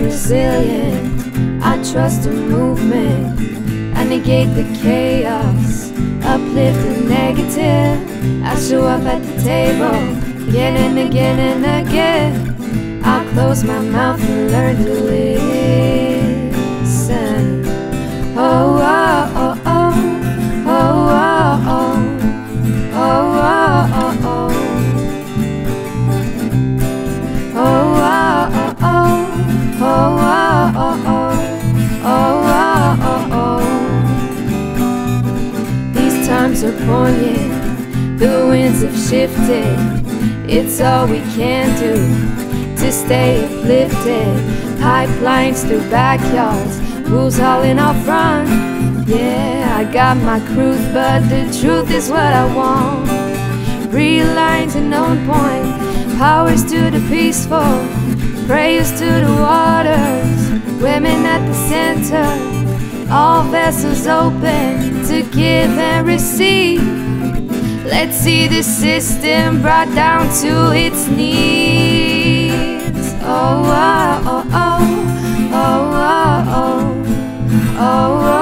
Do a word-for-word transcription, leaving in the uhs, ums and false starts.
resilient. I trust the movement. I negate the chaos, uplift the negative. I show up at the table again and again and again. I close my mouth and learn to listen. Oh, oh, oh, oh, oh, oh, oh, oh, oh, oh. Oh, oh, oh, oh, oh, oh, oh, oh, oh. These times are poignant, the winds have shifted. It's all we can do to stay uplifted. Pipelines through backyards, rules all in our front. Yeah, I got my truth, but the truth is what I want. Real lines and known point. Powers to the peaceful, prayers to the waters, women at the center, all vessels open to give and receive. Let's see the system brought down to its knees. Oh, oh, oh, oh, oh, oh, oh, oh, oh.